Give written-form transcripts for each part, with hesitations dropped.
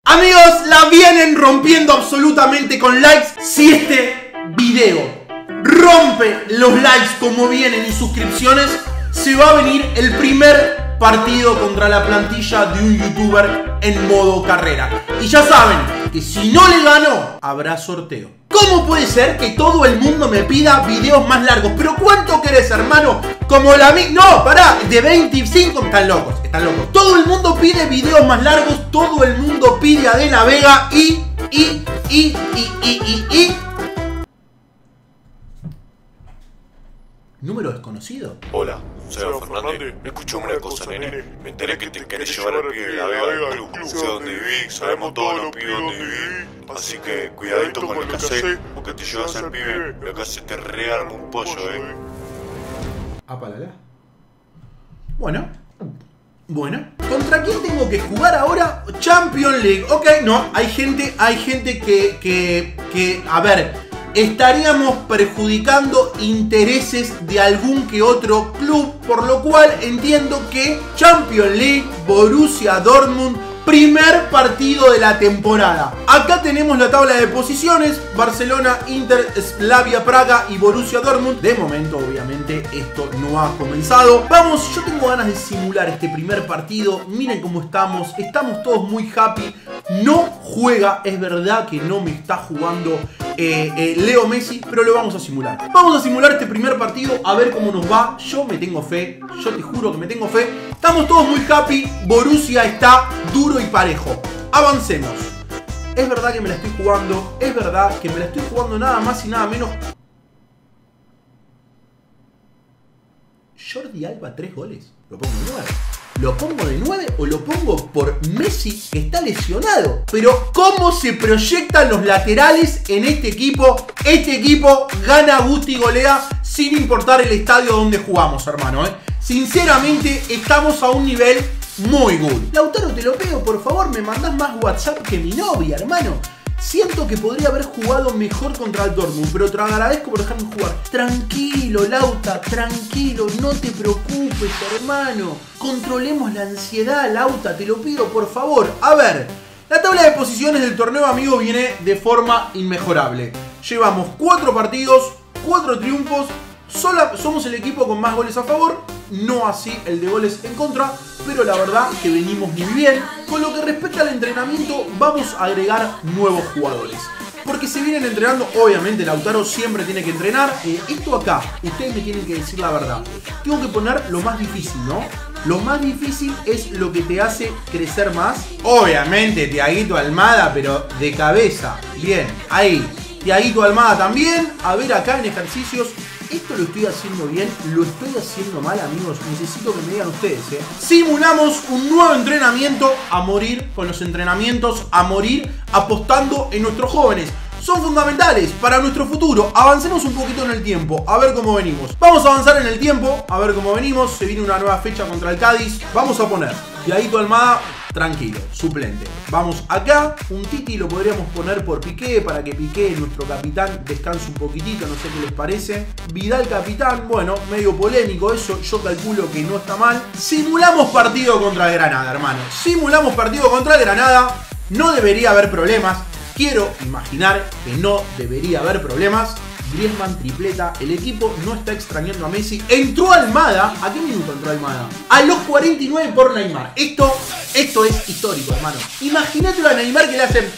Amigos, la vienen rompiendo absolutamente con likes. Si este video rompe los likes como vienen y suscripciones, se va a venir el primer partido contra la plantilla de un youtuber en modo carrera. Y ya saben que si no le gano, habrá sorteo. ¿Cómo puede ser que todo el mundo me pida videos más largos? ¿Pero cuánto querés, hermano? Como la No, pará, de 25. Están locos, están locos. Todo el mundo pide videos más largos. Todo el mundo pide a De La Vega y... ¿Número desconocido? Hola, soy Fernández. Escuchame una cosa, nene. Me enteré que te querés llevar al pibe de La Vega al club. Sé dónde viví, sabemos todos los pibes dónde viví. Así que cuidadito con lo que hacés, porque te llevas al pibe y acá se te rearma un pollo, Apalala. Bueno, ¿contra quién tengo que jugar ahora? Champions League. Ok, no, hay gente que a ver, estaríamos perjudicando intereses de algún que otro club, por lo cual entiendo que Champions League, Borussia Dortmund, primer partido de la temporada. Acá tenemos la tabla de posiciones: Barcelona, Inter, Slavia Praga y Borussia Dortmund. De momento, obviamente, esto no ha comenzado. Vamos, yo tengo ganas de simular este primer partido. Miren cómo estamos todos muy happy. No juega, es verdad que no me está jugando Leo Messi, pero lo vamos a simular. Vamos a simular este primer partido, a ver cómo nos va. Yo me tengo fe, yo te juro que me tengo fe. Estamos todos muy happy. Borussia está duro y parejo. Avancemos. Es verdad que me la estoy jugando. Es verdad que me la estoy jugando nada más y nada menos. Jordi Alba, 3 goles. Lo pongo de 9. ¿Lo pongo de 9 o lo pongo por Messi, que está lesionado? Pero ¿cómo se proyectan los laterales en este equipo? Este equipo gana, gusta y golea sin importar el estadio donde jugamos, hermano. Sinceramente, estamos a un nivel muy good. Lautaro, te lo pido, por favor, me mandás más WhatsApp que mi novia, hermano. Siento que podría haber jugado mejor contra el Dortmund, pero te agradezco por dejarme jugar. Tranquilo, Lauta, tranquilo, no te preocupes, hermano. Controlemos la ansiedad, Lauta, te lo pido, por favor. A ver, la tabla de posiciones del torneo, amigo, viene de forma inmejorable. Llevamos 4 partidos, 4 triunfos. Somos el equipo con más goles a favor, no así el de goles en contra, pero la verdad que venimos muy bien. Con lo que respecta al entrenamiento, vamos a agregar nuevos jugadores, porque se vienen entrenando. Obviamente Lautaro siempre tiene que entrenar. Esto acá, ustedes me tienen que decir la verdad. Tengo que poner lo más difícil, ¿no? Lo más difícil es lo que te hace crecer más. Obviamente Thiaguito Almada, pero de cabeza. Bien, ahí. Thiaguito Almada también. A ver acá en ejercicios. ¿Esto lo estoy haciendo bien? ¿Lo estoy haciendo mal, amigos? Necesito que me digan ustedes, Simulamos un nuevo entrenamiento, a morir con los entrenamientos, a morir apostando en nuestros jóvenes. Son fundamentales para nuestro futuro. Avancemos un poquito en el tiempo, a ver cómo venimos. Vamos a avanzar en el tiempo, a ver cómo venimos. Se viene una nueva fecha contra el Cádiz. Vamos a poner Thiaguito Almada, tranquilo, suplente. Vamos acá, un Titi lo podríamos poner por Piqué, para que Piqué, nuestro capitán, descanse un poquitito, no sé qué les parece. Vidal capitán, bueno, medio polémico eso, yo calculo que no está mal. Simulamos partido contra el Granada, hermano. Simulamos partido contra el Granada, no debería haber problemas. Quiero imaginar que no debería haber problemas. Griezmann, tripleta, el equipo no está extrañando a Messi. Entró Almada. ¿A qué minuto entró Almada? A los 49 por Neymar. Esto es histórico, hermano. Imagínatelo a Neymar que le hacen...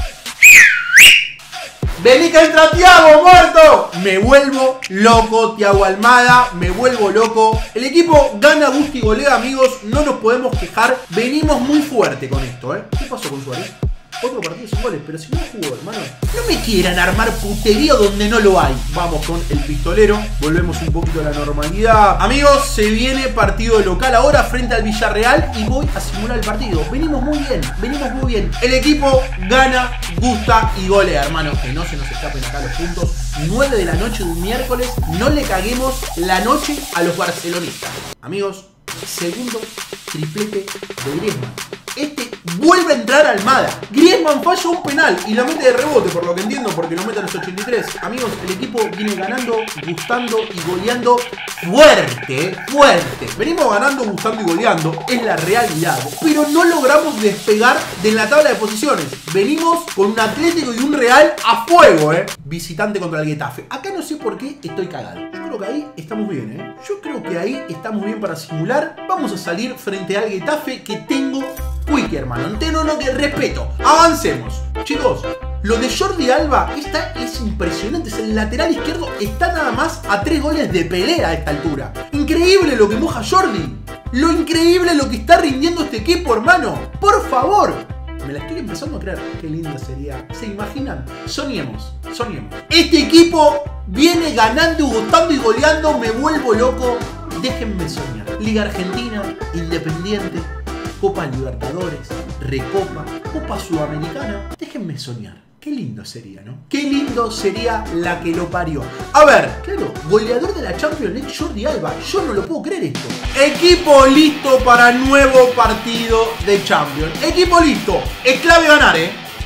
¡Vení que entra Thiago, muerto! Me vuelvo loco, Thiago Almada. Me vuelvo loco. El equipo gana, gusta y golea, amigos. No nos podemos quejar. Venimos muy fuerte con esto, ¿Qué pasó con Suárez? Otro partido sin goles, pero si no jugó, hermano. No me quieran armar puterío donde no lo hay. Vamos con el pistolero. Volvemos un poquito a la normalidad. Amigos, se viene partido local ahora frente al Villarreal y voy a simular el partido. Venimos muy bien, venimos muy bien. El equipo gana, gusta y golea, hermano. Que no se nos escapen acá los puntos. 9 de la noche de un miércoles. No le caguemos la noche a los barcelonistas. Amigos, segundo triplete de Griezmann. Este Vuelve a entrar Almada. Griezmann falla un penal y la mete de rebote, por lo que entiendo, porque lo mete a los 83. Amigos, el equipo viene ganando, gustando y goleando fuerte, fuerte. Venimos ganando, gustando y goleando, es la realidad. Pero no logramos despegar de la tabla de posiciones. Venimos con un Atlético y un Real a fuego, visitante contra el Getafe. Acá no sé por qué estoy cagado. Yo creo que ahí estamos bien, Yo creo que ahí estamos bien para simular. Vamos a salir frente al Getafe que tengo quick, hermano. No, que respeto. Avancemos. Chicos, lo de Jordi Alba es impresionante. Es el lateral izquierdo. Está nada más a 3 goles de pelea a esta altura. Increíble lo que moja Jordi. Lo increíble lo que está rindiendo este equipo, hermano. Por favor. Me la estoy empezando a creer. Qué linda sería. ¿Se imaginan? Soñemos. Este equipo viene ganando, gustando y goleando. Me vuelvo loco. Déjenme soñar. Liga Argentina, Independiente, Copa Libertadores, Recopa, Copa Sudamericana. Déjenme soñar. Qué lindo sería, ¿no? Qué lindo sería la que lo parió. A ver, claro, goleador de la Champions League, Jordi Alba. Yo no lo puedo creer esto. Equipo listo para nuevo partido de Champions. Equipo listo. Es clave ganar,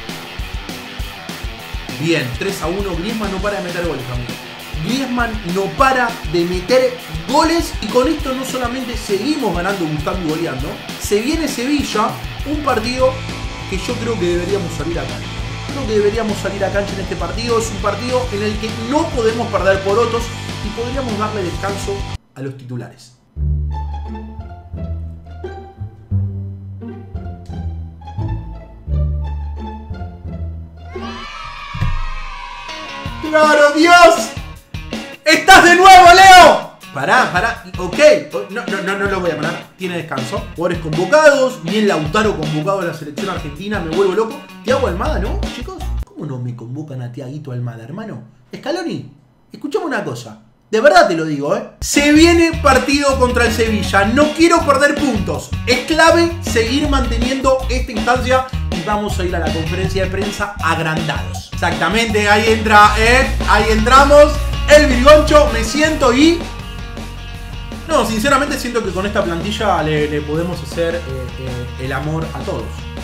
Bien, 3-1. Griezmann no para de meter goles, amigos. Griezmann no para de meter goles y con esto no solamente seguimos ganando, gustando y goleando. Se viene Sevilla, un partido que yo creo que deberíamos salir a cancha. Creo que deberíamos salir a cancha en este partido. Es un partido en el que no podemos perder porotos y podríamos darle descanso a los titulares. ¡Claro, Dios! ¡Estás de nuevo, Leo! Pará, ok. No lo voy a parar. Tiene descanso. Jugadores convocados. Bien Lautaro convocado a la selección argentina. Me vuelvo loco. Thiago Almada, ¿no, chicos? ¿Cómo no me convocan a Thiaguito Almada, hermano? Scaloni, escuchame una cosa. De verdad te lo digo, Se viene partido contra el Sevilla. No quiero perder puntos. Es clave seguir manteniendo esta instancia. Y vamos a ir a la conferencia de prensa agrandados. Exactamente, ahí entra, ahí entramos. El Virgoncho, me siento y... No, sinceramente siento que con esta plantilla le podemos hacer el amor a todos.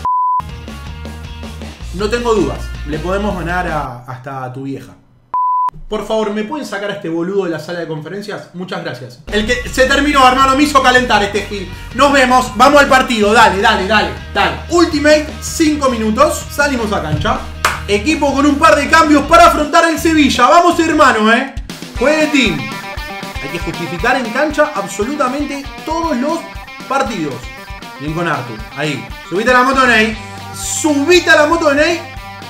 No tengo dudas, le podemos ganar hasta a tu vieja. Por favor, ¿me pueden sacar a este boludo de la sala de conferencias? Muchas gracias. El que se terminó, hermano, me hizo calentar este gil. Nos vemos, vamos al partido, dale. Ultimate, 5 minutos, salimos a cancha. Equipo con un par de cambios para afrontar el Sevilla. Vamos, hermano, Juegue team. Hay que justificar en cancha absolutamente todos los partidos. Bien con Arthur. Ahí. Subite a la moto de Ney. Subite a la moto de Ney.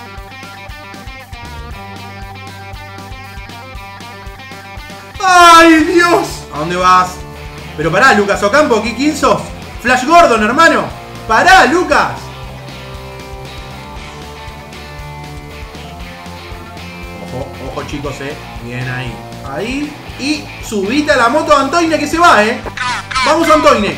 ¡Ay, Dios! ¿A dónde vas? Pero pará, Lucas Ocampo. ¿Quién sos? Flash Gordon, hermano. Pará, Lucas. Ojo, chicos, Bien ahí. Ahí. Y subite a la moto de Antoine que se va, Vamos, Antoine.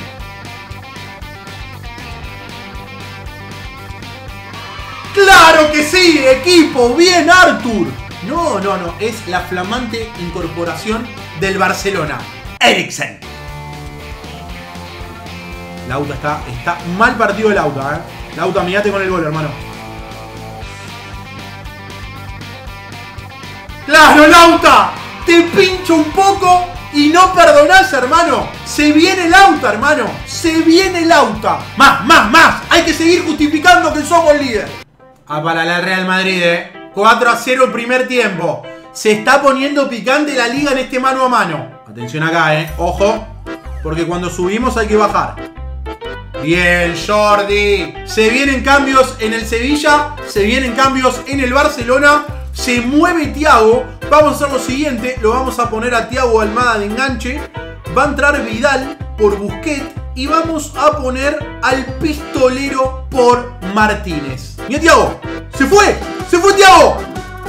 ¡Claro que sí, equipo! ¡Bien, Arthur! No. Es la flamante incorporación del Barcelona. Eriksen. Lauta está mal partido el Lauta, Lauta, mirate con el gol, hermano. ¡Claro, Lauta! Te pincho un poco y no perdonás, hermano. Se viene Lauta, hermano. Se viene Lauta. Más. Hay que seguir justificando que somos líder. Para la Real Madrid, 4-0 el primer tiempo. Se está poniendo picante la liga en este mano a mano. Atención acá, Ojo. Porque cuando subimos hay que bajar. Bien, Jordi. Se vienen cambios en el Sevilla. Se vienen cambios en el Barcelona. Se mueve Thiago. Vamos a hacer lo siguiente. Lo vamos a poner a Thiago Almada de enganche. Va a entrar Vidal por Busquets. Y vamos a poner al pistolero por Martínez. ¡Mira, Thiago! ¡Se fue! ¡Se fue Thiago!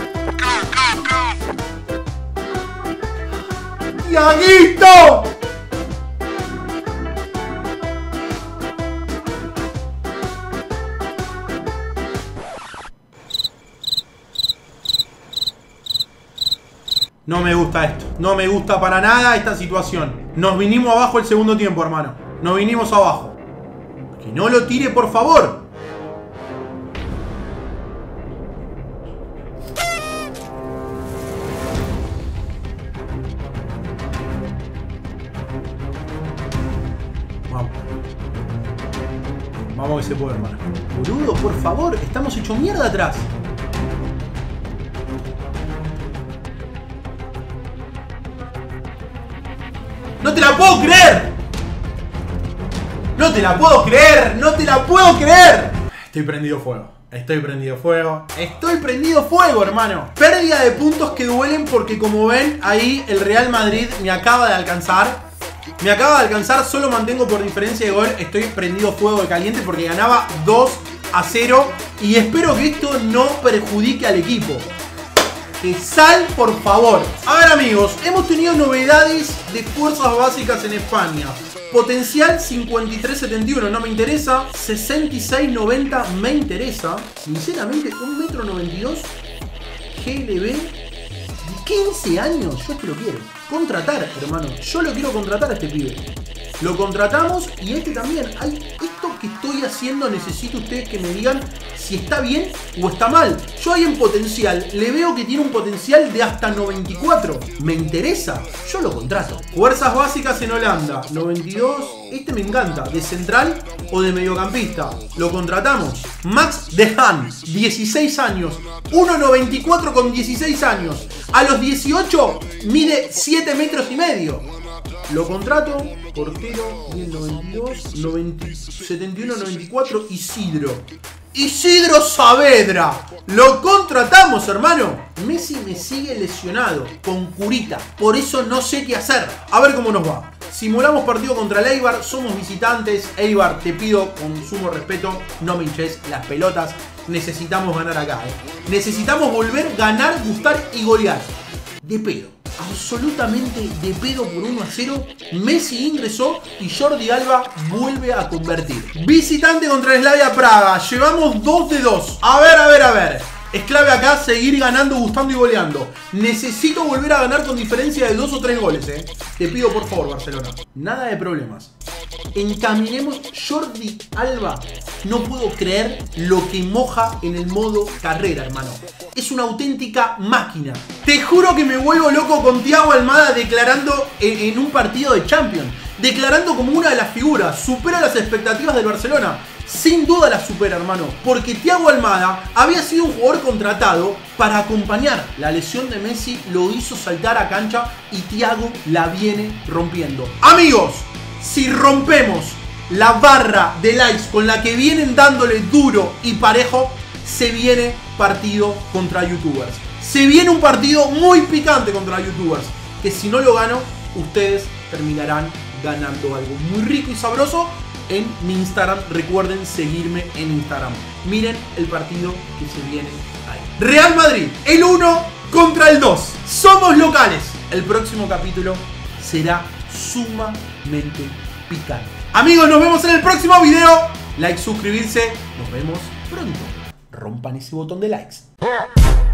¡Thiaguito! No me gusta esto. No me gusta para nada esta situación. Nos vinimos abajo el segundo tiempo, hermano. Nos vinimos abajo. Que no lo tire, por favor. se puede, hermano. Boludo, por favor, estamos hechos mierda atrás. ¡No te la puedo creer! ¡No te la puedo creer! ¡No te la puedo creer! Estoy prendido fuego. Estoy prendido fuego. Estoy prendido fuego, hermano. Pérdida de puntos que duelen porque, como ven, ahí el Real Madrid me acaba de alcanzar. Me acaba de alcanzar. Solo mantengo por diferencia de gol. Estoy prendido fuego de caliente porque ganaba 2-0. Y espero que esto no perjudique al equipo. Que sal, por favor. A ver, amigos, hemos tenido novedades de fuerzas básicas en España. Potencial 53-71 no me interesa. 66-90 me interesa. Sinceramente, 1,92 m. GLB de 15 años. Yo esto lo quiero contratar, hermano. Yo lo quiero contratar a este pibe. Lo contratamos y este también. Esto que estoy haciendo necesito ustedes que me digan si está bien o está mal. Yo ahí en potencial le veo que tiene un potencial de hasta 94. Me interesa, yo lo contrato. Fuerzas básicas en Holanda, 92. Este me encanta, de central o de mediocampista. Lo contratamos. Max de Haan, 16 años. 1,94 con 16 años. A los 18 mide 7,5 metros. Lo contrato. Portero, 92, 71, 94, Isidro Saavedra. Lo contratamos, hermano. Messi me sigue lesionado con curita. Por eso no sé qué hacer. A ver cómo nos va. Simulamos partido contra el Eibar. Somos visitantes. Eibar, te pido con sumo respeto, no me hinches las pelotas. Necesitamos ganar acá. Necesitamos volver, ganar, gustar y golear. De pedo. Absolutamente de pedo por 1-0. Messi ingresó y Jordi Alba vuelve a convertir. Visitante contra el Slavia Praga. Llevamos 2 de 2. A ver. Es clave acá seguir ganando, gustando y goleando. Necesito volver a ganar con diferencia de 2 o 3 goles, Te pido por favor, Barcelona. Nada de problemas. Encaminemos. Jordi Alba. No puedo creer lo que moja en el modo carrera, hermano. Es una auténtica máquina. Te juro que me vuelvo loco con Thiago Almada declarando en un partido de Champions. Declarando como una de las figuras. Supera las expectativas del Barcelona. Sin duda la supera, hermano. Porque Thiago Almada había sido un jugador contratado para acompañar. La lesión de Messi lo hizo saltar a cancha y Thiago la viene rompiendo. Amigos, si rompemos la barra de likes con la que vienen dándole duro y parejo, se viene partido contra YouTubers. Se viene un partido muy picante contra YouTubers, que si no lo gano, ustedes terminarán ganando algo muy rico y sabroso en mi Instagram. Recuerden seguirme en Instagram. Miren el partido que se viene ahí. Real Madrid, el 1 contra el 2. Somos locales. El próximo capítulo será sumamente picante. Amigos, nos vemos en el próximo video. Like, suscribirse. Nos vemos pronto. Rompan ese botón de likes.